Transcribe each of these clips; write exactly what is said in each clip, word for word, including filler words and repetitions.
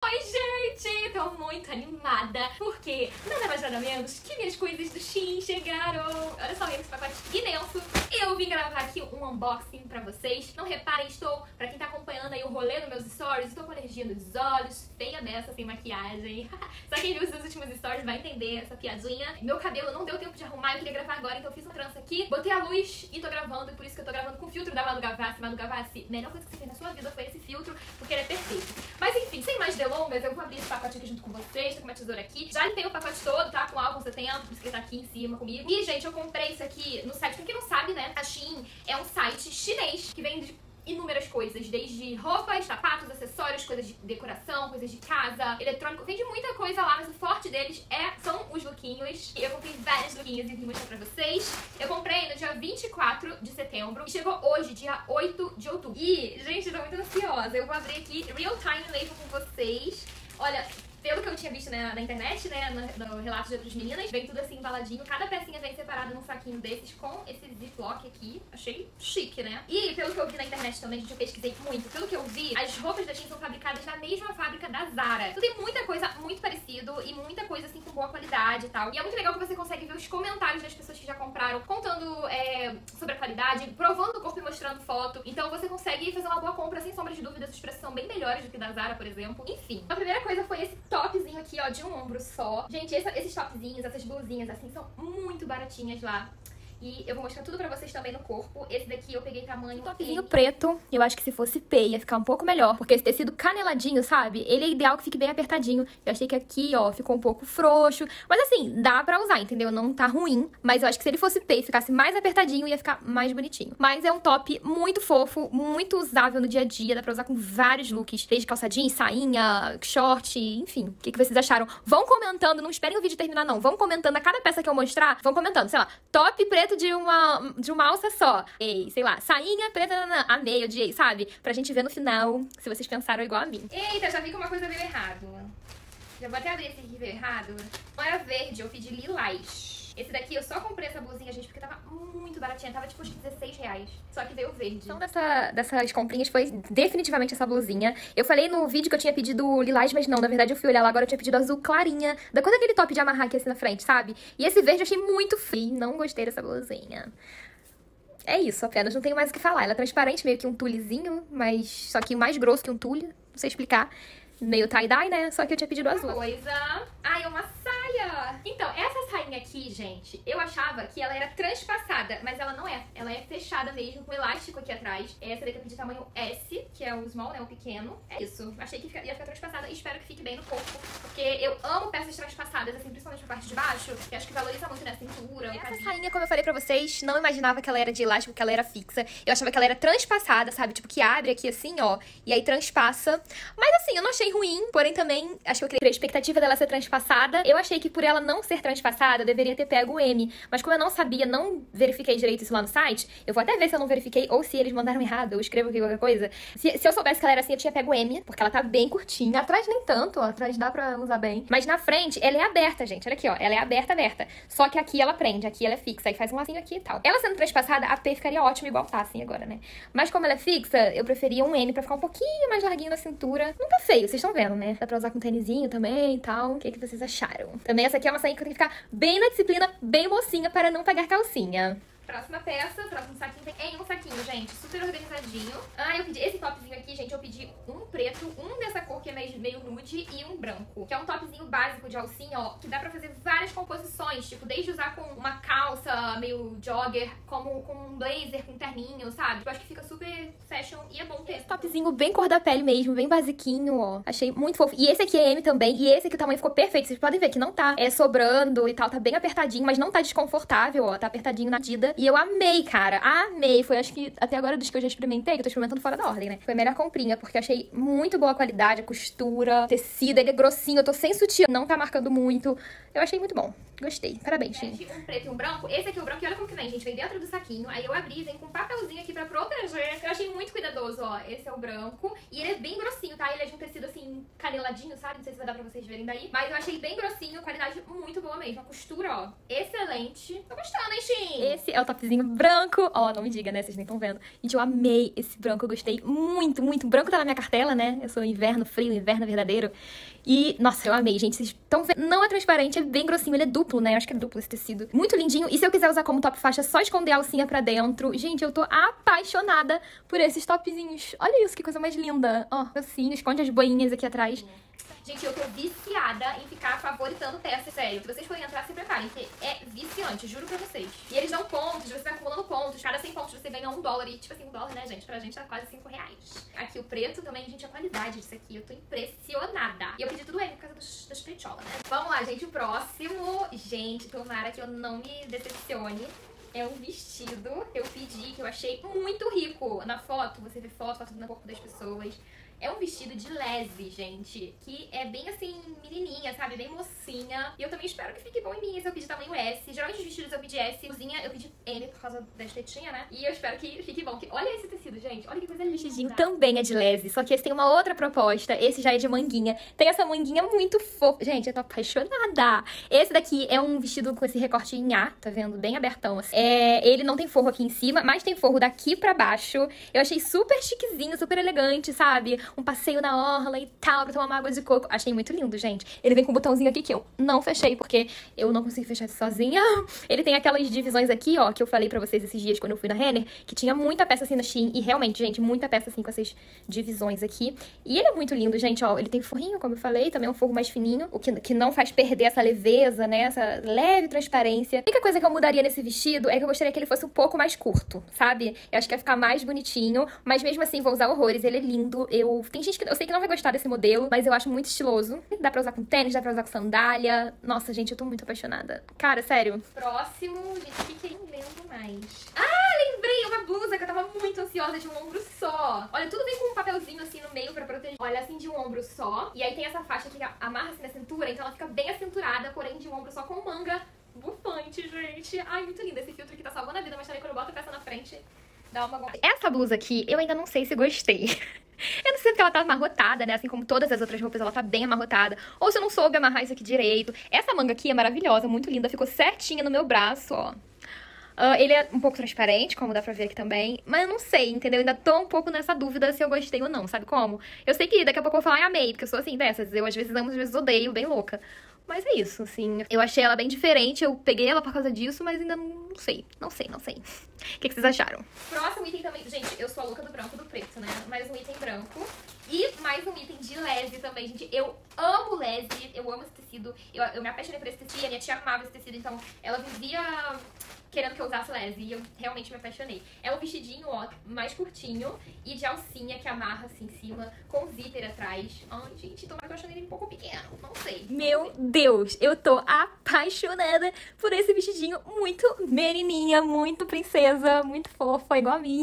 Oi, gente! Tô muito animada, porque nada mais nada menos que minhas coisas do Shein chegaram. Olha só esse pacote imenso. Eu vim gravar aqui um unboxing pra vocês. Não reparem, estou, pra quem tá acompanhando aí o rolê nos meus stories, estou com alergia nos olhos, feia dessa, sem maquiagem. Só quem viu os meus últimos stories vai entender essa piadinha. Meu cabelo não deu tempo de arrumar, eu queria gravar agora, então eu fiz uma trança aqui, botei a luz e tô gravando, e por isso que eu tô gravando com o filtro da Manu Gavassi. Manu Gavassi, a melhor coisa que você fez na sua vida foi esse filtro, porque ele é perfeito. Mas enfim, sem mais delongas, eu vou abrir esse pacote aqui junto com vocês, tô com uma tesoura aqui. Já limpei o pacote todo, tá? Com álcool setenta, por isso que ele tá aqui em cima comigo. E, gente, eu comprei isso aqui no site, pra quem não sabe, né? A Shein é um site chinês que vende inúmeras coisas, desde roupas, sapatos, acessórios, coisas de decoração, coisas de casa, eletrônico, vende muita coisa lá, mas o forte deles é, são os lookinhos. Eu comprei vários lookinhos e vim mostrar pra vocês. Eu comprei no dia vinte e quatro de setembro e chegou hoje, dia oito de outubro. E, gente, eu tô muito ansiosa. Eu vou abrir aqui real time label com vocês. Olha, pelo que eu tinha visto na, na internet, né, no, no relato de outras meninas, vem tudo assim embaladinho. Cada pecinha vem separada num saquinho desses com esse ziplock aqui. Achei chique, né? E pelo que eu vi na internet também, gente, eu pesquisei muito. Pelo que eu vi, as roupas da Shein são fabricadas na mesma fábrica da Zara. Então tem muita coisa muito parecido e muita coisa assim com boa qualidade e tal. E é muito legal que você consegue ver os comentários das pessoas que já compraram, contando é, sobre a qualidade, provando o corpo e mostrando foto. Então você consegue fazer uma boa compra sem sombra de dúvidas. Os preços são bem melhores do que da Zara, por exemplo. Enfim, a primeira coisa foi esse topzinho aqui, ó, de um ombro só. Gente, essa, esses topzinhos, essas blusinhas, assim, são muito baratinhas lá. E eu vou mostrar tudo pra vocês também no corpo. Esse daqui eu peguei tamanho... Topzinho preto. Eu acho que se fosse P ia ficar um pouco melhor. Porque esse tecido caneladinho, sabe? Ele é ideal que fique bem apertadinho. Eu achei que aqui, ó, ficou um pouco frouxo. Mas assim, dá pra usar, entendeu? Não tá ruim. Mas eu acho que se ele fosse P e ficasse mais apertadinho, ia ficar mais bonitinho. Mas é um top muito fofo, muito usável no dia a dia. Dá pra usar com vários looks. Desde calça jeans, sainha, short, enfim. O que, que vocês acharam? Vão comentando. Não esperem o vídeo terminar, não. Vão comentando a cada peça que eu mostrar. Vão comentando. Sei lá, top preto de uma, de uma alça só. Ei, sei lá, sainha preta, amei, odiei, sabe? Pra gente ver no final se vocês pensaram igual a mim. Eita, já vi que uma coisa veio errado. Já vou até abrir esse aqui veio errado. Não era verde, eu pedi lilás. Esse daqui eu só comprei essa blusinha, gente, porque tava muito baratinha. Tava tipo uns dezesseis reais. Só que veio verde. Então dessa, dessas comprinhas foi definitivamente essa blusinha. Eu falei no vídeo que eu tinha pedido lilás, mas não, na verdade eu fui olhar lá agora, eu tinha pedido azul clarinha. Da cor daquele top de amarrar aqui assim na frente, sabe? E esse verde eu achei muito feio. Não gostei dessa blusinha. É isso, apenas não tenho mais o que falar. Ela é transparente, meio que um tulezinho, mas só que mais grosso que um tule. Não sei explicar. Meio tie-dye, né? Só que eu tinha pedido azul. Coisa... Ai, é uma saia! Então, essa sainha aqui, gente, eu achava que ela era transpassada, mas ela não é. Ela é fechada mesmo, com elástico aqui atrás. Essa daqui eu pedi tamanho S, que é o small, né? O pequeno. É isso. Achei que ia ficar transpassada e espero que fique bem no corpo, porque eu amo peças transpassadas, assim, principalmente pra parte de baixo, que acho que valoriza muito na cintura. Essa sainha, como eu falei pra vocês, não imaginava que ela era de elástico, que ela era fixa. Eu achava que ela era transpassada, sabe? Tipo, que abre aqui assim, ó, e aí transpassa. Mas assim, eu não achei ruim, porém também acho que eu criei a expectativa dela ser transpassada. Eu achei que por ela não ser transpassada, eu deveria ter pego o M. Mas como eu não sabia, não verifiquei direito isso lá no site, eu vou até ver se eu não verifiquei ou se eles mandaram errado, eu escrevo aqui qualquer coisa. Se, se eu soubesse que ela era assim, eu tinha pego o M, porque ela tá bem curtinha. Atrás nem tanto, ó, atrás dá pra usar bem. Mas na frente, ela é aberta, gente, olha aqui, ó, ela é aberta, aberta. Só que aqui ela prende, aqui ela é fixa, aí faz um lacinho aqui e tal. Ela sendo transpassada, a P ficaria ótima igual tá assim agora, né? Mas como ela é fixa, eu preferia um M pra ficar um pouquinho mais larguinho na cintura. Não tá feio, vocês estão vendo, né? Dá pra usar com tênisinho também e tal. O que, que vocês acharam? Também essa aqui é uma sainha que eu tenho que ficar bem na disciplina, bem mocinha, para não pegar calcinha. Próxima peça, próximo saquinho vem em um saquinho, gente, super organizadinho. Ah, eu pedi esse topzinho aqui, gente, eu pedi um preto, um dessa cor que é meio, meio nude e um branco. Que é um topzinho básico de alcinha, ó, que dá pra fazer várias composições, tipo, desde usar com uma calça meio jogger, como com um blazer, com um terninho, sabe? Eu acho que fica super fashion e é bom ter. Esse topzinho bem cor da pele mesmo, bem basiquinho, ó. Achei muito fofo. E esse aqui é M também, e esse aqui o tamanho ficou perfeito. Vocês podem ver que não tá é, sobrando e tal, tá bem apertadinho, mas não tá desconfortável, ó. Tá apertadinho na medida. E eu amei, cara, amei. Foi, acho que, até agora dos que eu já experimentei, que eu tô experimentando fora da ordem, né? Foi a melhor comprinha, porque eu achei muito boa a qualidade, a costura, tecido, ele é grossinho, eu tô sem sutiã, não tá marcando muito. Eu achei muito bom. Gostei. Parabéns, gente. Um preto e um branco. Esse aqui é o branco e olha como que vem, gente. Vem dentro do saquinho. Aí eu abri, vem com um papelzinho aqui pra proteger. Eu achei muito cuidadoso, ó. Esse é o branco. E ele é bem grossinho, tá? Ele é de um tecido, assim, caneladinho, sabe? Não sei se vai dar pra vocês verem daí. Mas eu achei bem grossinho, qualidade muito boa mesmo. A costura, ó, excelente. Tô gostando, hein, Shein? Esse é o topzinho branco. Ó, não me diga, né? Vocês nem estão vendo. Gente, eu amei esse branco. Eu gostei muito, muito. O branco tá na minha cartela, né? Eu sou inverno frio, inverno verdadeiro. E, nossa, eu amei, gente. Vocês estão vendo? Não é transparente, é bem grossinho. Ele é duplo, né? Eu acho que é duplo esse tecido. Muito lindinho. E se eu quiser usar como top faixa, só esconder a alcinha pra dentro. Gente, eu tô apaixonada por esses topzinhos. Olha isso, que coisa mais linda. Ó, assim, esconde as boinhas aqui atrás. Gente, eu tô viciada em ficar favoritando peças. Sério, se vocês forem entrar, se preparem, porque é viciante, juro pra vocês. E eles dão pontos, você vai acumulando pontos. Cada cem pontos você ganha um dólar. E, tipo assim, um dólar, né, gente? Pra gente é quase cinco reais. Aqui o preto também, gente, a qualidade disso aqui. Eu tô impressionada. E eu pedi tudo ele por causa dos, das pecholas, né? Vamos lá, gente, o próximo. Gente, tomara que eu não me decepcione. É um vestido que eu pedi, que eu achei muito rico. Na foto, você vê foto, foto no corpo das pessoas. É um vestido de lese, gente, que é bem assim, menininha, sabe? Bem mocinha. E eu também espero que fique bom em mim, se eu pedir tamanho S. Geralmente os vestidos eu pedi S, cozinha eu pedi M por causa da estetinha, né? E eu espero que fique bom. Olha esse tecido, gente. Olha que coisa linda. O vestidinho também é de lese, só que esse tem uma outra proposta. Esse já é de manguinha. Tem essa manguinha muito fofa. Gente, eu tô apaixonada. Esse daqui é um vestido com esse recorte em A, tá vendo? Bem abertão, assim. É, ele não tem forro aqui em cima, mas tem forro daqui pra baixo. Eu achei super chiquezinho, super elegante, sabe? Um passeio na orla e tal, pra tomar uma água de coco. Achei muito lindo, gente. Ele vem com um botãozinho aqui que eu não fechei, porque eu não consegui fechar isso sozinha. Ele tem aquelas divisões aqui, ó, que eu falei pra vocês esses dias quando eu fui na Renner, que tinha muita peça assim na Shein. E realmente, gente, muita peça assim com essas divisões aqui. E ele é muito lindo, gente, ó. Ele tem forrinho, como eu falei, também é um forro mais fininho, o que, que não faz perder essa leveza, né? Essa leve transparência. A única coisa que eu mudaria nesse vestido é que eu gostaria que ele fosse um pouco mais curto, sabe? Eu acho que ia ficar mais bonitinho, mas mesmo assim vou usar horrores. Ele é lindo. Eu... Tem gente que eu sei que não vai gostar desse modelo, mas eu acho muito estiloso. Dá pra usar com tênis, dá pra usar com sandália. Nossa, gente, eu tô muito apaixonada. Cara, sério. Próximo, gente, o que que eu lembro mais? Ah, lembrei! Uma blusa que eu tava muito ansiosa, de um ombro só. Olha, tudo vem com um papelzinho assim no meio pra proteger. Olha, assim, de um ombro só. E aí tem essa faixa que amarra assim na cintura, então ela fica bem acinturada, porém de um ombro só com manga bufante, gente. Ai, muito lindo. Esse filtro aqui tá salvando a vida, mas também quando eu boto a peça na frente, dá uma... Essa blusa aqui, eu ainda não sei se gostei. Eu não sei porque ela tá amarrotada, né? Assim como todas as outras roupas, ela tá bem amarrotada. Ou se eu não soube amarrar isso aqui direito. Essa manga aqui é maravilhosa, muito linda. Ficou certinha no meu braço, ó. Uh, ele é um pouco transparente, como dá pra ver aqui também. Mas eu não sei, entendeu? Eu ainda tô um pouco nessa dúvida se eu gostei ou não, sabe como? Eu sei que daqui a pouco eu vou falar, ai, amei, porque eu sou assim dessas. Eu às vezes amo, às vezes odeio, bem louca. Mas é isso, assim. Eu achei ela bem diferente, eu peguei ela por causa disso, mas ainda não sei. Não sei, não sei. O que, que vocês acharam? Próximo item também. Gente, eu sou a louca do branco e do preto, né? Mais um item branco. E mais um item de lese também, gente. Eu amo lese, eu amo esse tecido. Eu, eu me apaixonei por esse tecido, a minha tia amava esse tecido, então ela vivia querendo que eu usasse lese e eu realmente me apaixonei. É um vestidinho, ó, mais curtinho e de alcinha que amarra assim em cima, com zíper atrás. Ai, gente, tô achando ele um pouco pequeno, não sei. Meu Deus, eu tô apaixonada por esse vestidinho muito menininha, muito princesa, muito fofa, igual a mim.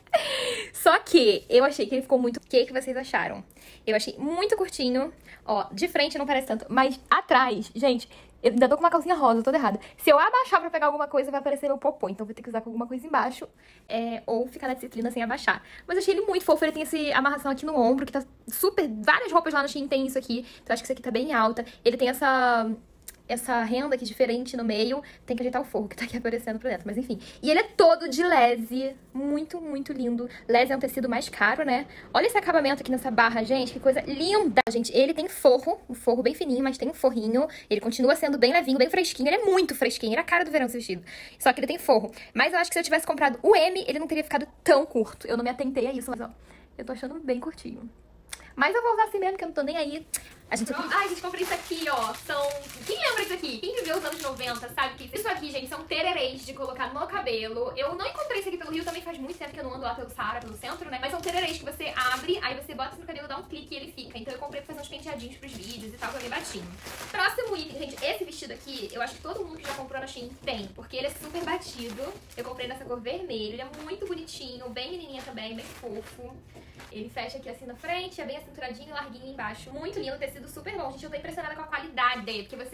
Só que eu achei que ele ficou muito... O que, que vocês acharam? Eu achei muito curtinho. Ó, de frente não parece tanto, mas atrás, gente... Eu ainda tô com uma calcinha rosa, toda errada. Se eu abaixar pra pegar alguma coisa, vai aparecer meu popô. Então vou ter que usar com alguma coisa embaixo. É, ou ficar na disciplina sem abaixar. Mas eu achei ele muito fofo. Ele tem essa amarração aqui no ombro, que tá super... Várias roupas lá no Shein tem isso aqui. Então acho que isso aqui tá bem alta. Ele tem essa... Essa renda aqui diferente no meio. Tem que ajeitar o forro que tá aqui aparecendo por dentro. Mas enfim. E ele é todo de lese. Muito, muito lindo. Lese é um tecido mais caro, né? Olha esse acabamento aqui nessa barra, gente. Que coisa linda. Gente, ele tem forro. Um forro bem fininho, mas tem um forrinho. Ele continua sendo bem levinho, bem fresquinho. Ele é muito fresquinho. Ele é a cara do verão esse vestido. Só que ele tem forro. Mas eu acho que se eu tivesse comprado o M, ele não teria ficado tão curto. Eu não me atentei a isso, mas ó, eu tô achando bem curtinho. Mas eu vou usar assim mesmo, que eu não tô nem aí. A gente... Ai, gente, comprei isso aqui, ó. São... Quem lembra disso aqui? Quem viveu os anos noventa, sabe que isso aqui, gente, são tererês de colocar no cabelo. Eu não encontrei isso aqui pelo Rio, também faz muito tempo que eu não ando lá pelo Saara, pelo centro, né? Mas são tererês que você abre, aí você bota no cabelo, dá um clique e ele fica. Então eu comprei pra fazer uns penteadinhos pros vídeos e tal, pra ver batinho. Próximo item, gente, esse vestido aqui, eu acho que todo mundo que já comprou na Shein tem, porque ele é super batido. Eu comprei nessa cor vermelho, ele é muito bonitinho, bem menininha também, bem fofo. Ele fecha aqui assim na frente, é bem acinturadinho e larguinho embaixo. Muito lindo, tecido super bom. Gente, eu tô impressionada com a qualidade dele, porque você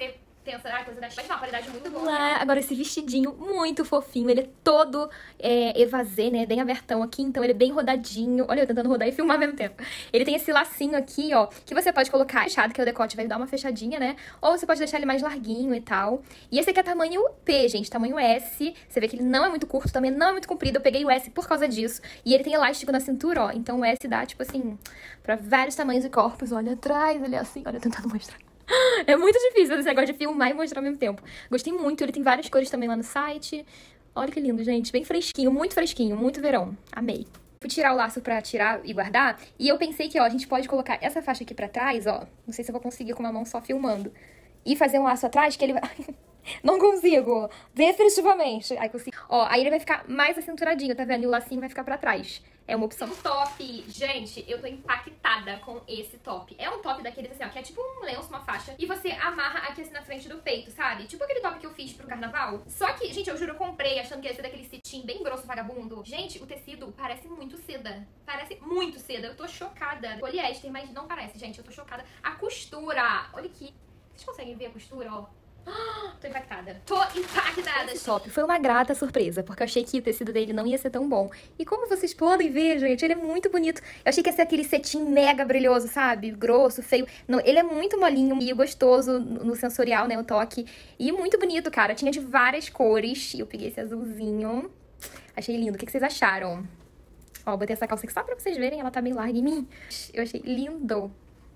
intensa, ai, coisa da Shein. Mas não, a qualidade é muito boa. Lá, agora esse vestidinho muito fofinho, ele é todo é, evasê, né, bem abertão aqui, então ele é bem rodadinho. Olha eu tentando rodar e filmar ao mesmo tempo. Ele tem esse lacinho aqui, ó, que você pode colocar fechado, que o decote vai dar uma fechadinha, né, ou você pode deixar ele mais larguinho e tal. E esse aqui é tamanho P, gente, tamanho S. Você vê que ele não é muito curto, também não é muito comprido, eu peguei o S por causa disso. E ele tem elástico na cintura, ó, então o S dá, tipo assim, pra vários tamanhos e corpos. Olha atrás, ele é assim, olha, tentando mostrar. É muito difícil esse negócio de filmar e mostrar ao mesmo tempo. Gostei muito, ele tem várias cores também lá no site. Olha que lindo, gente, bem fresquinho, muito fresquinho, muito verão. Amei. Fui tirar o laço pra tirar e guardar, e eu pensei que, ó, a gente pode colocar essa faixa aqui pra trás, ó. Não sei se eu vou conseguir com uma mão só filmando. E fazer um laço atrás que ele vai... Não consigo, definitivamente. Aí consigo. Ó, aí ele vai ficar mais acinturadinho, tá vendo? E o lacinho vai ficar pra trás. É uma opção. Um top, gente, eu tô impactada com esse top. É um top daqueles assim, ó, que é tipo um lenço, uma faixa, e você amarra aqui assim na frente do peito, sabe? Tipo aquele top que eu fiz pro carnaval. Só que, gente, eu juro, eu comprei achando que ia ser daquele cetim bem grosso, vagabundo. Gente, o tecido parece muito seda. Parece muito seda. Eu tô chocada. Poliéster, mas não parece, gente. Eu tô chocada. A costura, olha aqui. Vocês conseguem ver a costura, ó? Tô impactada. Tô impactada. Esse top foi uma grata surpresa, porque eu achei que o tecido dele não ia ser tão bom. E como vocês podem ver, gente, ele é muito bonito. Eu achei que ia ser aquele cetim mega brilhoso, sabe? Grosso, feio. Não, ele é muito molinho e gostoso no sensorial, né? O toque. E muito bonito, cara. Tinha de várias cores. E eu peguei esse azulzinho. Achei lindo. O que vocês acharam? Ó, botei essa calça aqui só pra vocês verem. Ela tá bem larga em mim. Eu achei lindo.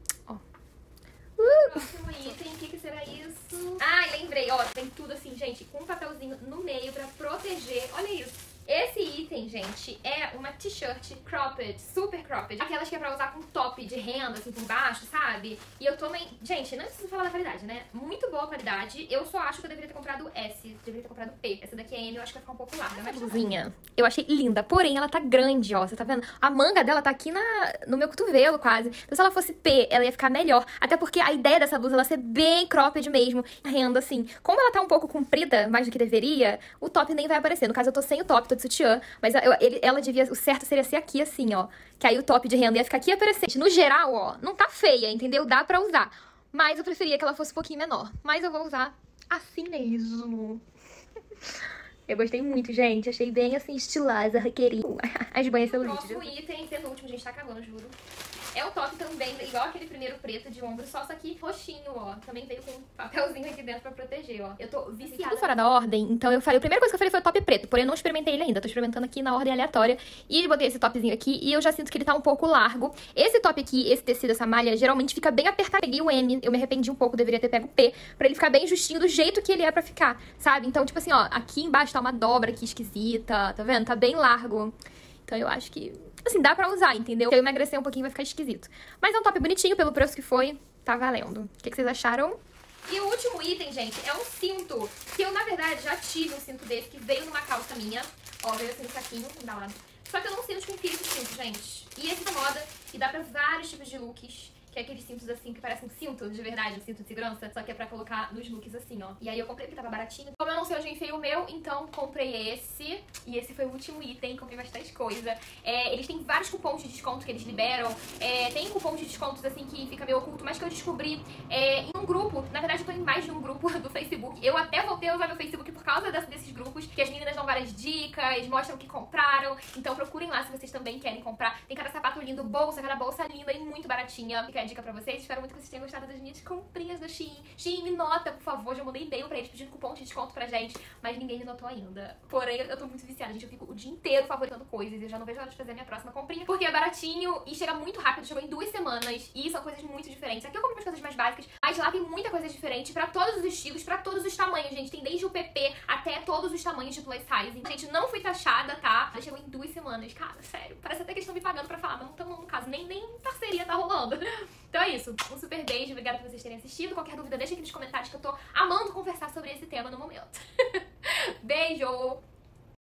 Próximo item, o que, que será isso? Ai, lembrei, ó, tem tudo assim, gente, com um papelzinho no meio pra proteger. Olha isso. Esse item, gente, é uma t-shirt cropped, super cropped. Aquelas que é pra usar com top de renda, assim, por baixo, sabe? E eu tomei... Gente, não preciso falar da qualidade, né? Muito boa qualidade. Eu só acho que eu deveria ter comprado S, deveria ter comprado P. Essa daqui é M, eu acho que vai ficar um pouco larga. Essa blusinha, eu achei linda, porém ela tá grande, ó. Você tá vendo? A manga dela tá aqui na, no meu cotovelo, quase. Então se ela fosse P, ela ia ficar melhor. Até porque a ideia dessa blusa, ela ser bem cropped mesmo. Renda, assim. Como ela tá um pouco comprida, mais do que deveria, o top nem vai aparecer. No caso, eu tô sem o top, tô de sutiã, mas eu, ele, ela devia, o certo seria ser aqui, assim, ó. Que aí o top de renda ia ficar aqui e aparecer. No geral, ó, não tá feia, entendeu? Dá pra usar. Mas eu preferia que ela fosse um pouquinho menor. Mas eu vou usar assim mesmo. Eu gostei muito, gente. Achei bem, assim, estilosa, requerida. As banhas celulites. O próximo item, penúltimo, gente, tá acabando, juro. É o top também, igual aquele primeiro preto de ombro, só isso aqui roxinho, ó. Também veio com um papelzinho aqui dentro pra proteger, ó. Eu tô viciada. Tudo fora da ordem, então eu falei, a primeira coisa que eu falei foi o top preto, porém eu não experimentei ele ainda, tô experimentando aqui na ordem aleatória. E botei esse topzinho aqui e eu já sinto que ele tá um pouco largo. Esse top aqui, esse tecido, essa malha, geralmente fica bem apertado. Peguei o M, eu me arrependi um pouco, deveria ter pego o P, pra ele ficar bem justinho do jeito que ele é pra ficar, sabe? Então, tipo assim, ó, aqui embaixo tá uma dobra aqui esquisita, tá vendo? Tá bem largo. Então eu acho que, assim, dá pra usar, entendeu? Se eu emagrecer um pouquinho vai ficar esquisito. Mas é um top bonitinho, pelo preço que foi, tá valendo. O que, que vocês acharam? E o último item, gente, é um cinto. Que eu, na verdade, já tive um cinto desse, que veio numa calça minha. Ó, veio assim no saquinho, embalado. Só que eu não sinto com fio esse cinto, gente. E esse tá moda, e dá pra vários tipos de looks. Que é aqueles cintos assim, que parecem cinto de verdade, um cinto de segurança. Só que é pra colocar nos looks assim, ó. E aí eu comprei porque tava baratinho. Como eu não sei onde eu enfiei o meu, então comprei esse. E esse foi o último item, comprei bastante coisa. É, eles têm vários cupons de desconto que eles liberam. É, tem cupons de descontos assim que fica meio oculto, mas que eu descobri é, em um grupo. Na verdade eu tô em mais de um grupo do Facebook. Eu até voltei a usar meu Facebook por causa desse, desses grupos, que as meninas dão várias dicas, mostram o que compraram. Então procurem lá se vocês também querem comprar. Tem cada sapato lindo, bolsa, cada bolsa linda e muito baratinha. Fica a dica pra vocês. Espero muito que vocês tenham gostado das minhas comprinhas da Shein. Shein, me nota, por favor. Já mandei e-mail pra eles pedindo cupom de desconto pra gente, mas ninguém me notou ainda. Porém, eu tô muito viciada, gente. Eu fico o dia inteiro favoritando coisas e eu já não vejo a hora de fazer a minha próxima comprinha, porque é baratinho e chega muito rápido. Chegou em duas semanas e são coisas muito diferentes. Aqui eu compro umas coisas mais básicas, mas lá tem muita coisa diferente pra todos os estilos, pra todos os tamanhos, gente. Tem desde o P P até todos os tamanhos de plus size. Gente, não fui taxada, tá? Ela chegou em duas semanas. Cara, sério. Parece até que eles estão me pagando pra falar, mas não estão, no caso. Nem, nem parceria tá rolando. Então é isso. Um super beijo. Obrigada por vocês terem assistido. Qualquer dúvida, deixa aqui nos comentários que eu tô amando conversar sobre esse tema no momento. Beijo!